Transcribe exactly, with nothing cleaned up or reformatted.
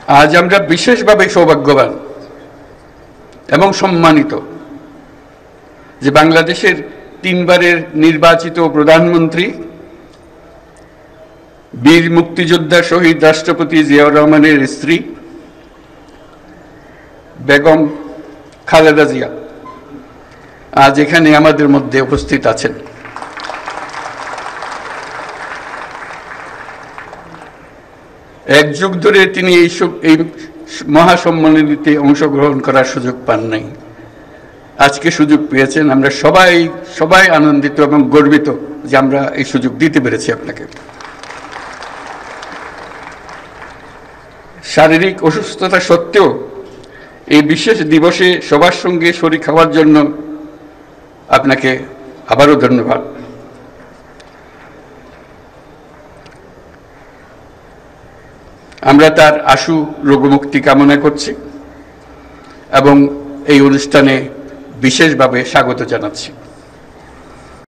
আজ আমরা বিশেষভাবে সৌভাগ্যবান এবং সম্মানিত যে বাংলাদেশের তিনবারের নির্বাচিত প্রধানমন্ত্রী বীর মুক্তিযোদ্ধা শহীদ রাষ্ট্রপতি জিয়াউর রহমানের স্ত্রী বেগম খালেদা জিয়া আজ এখানে আমাদের মধ্যে উপস্থিত আছেন। এক যুগ ধরে তিনি এই এই মহাসম্মেলনীতে অংশগ্রহণ করার সুযোগ পান নাই, আজকে সুযোগ পেয়েছেন। আমরা সবাই সবাই আনন্দিত এবং গর্বিত যে আমরা এই সুযোগ দিতে পেরেছি আপনাকে। শারীরিক অসুস্থতা সত্ত্বেও এই বিশেষ দিবসে সবার সঙ্গে শরীক হওয়ার জন্য আপনাকে আবারও ধন্যবাদ। আমরা তার আশু রোগমুক্তি কামনা করছি এবং এই অনুষ্ঠানে বিশেষভাবে স্বাগত জানাচ্ছি।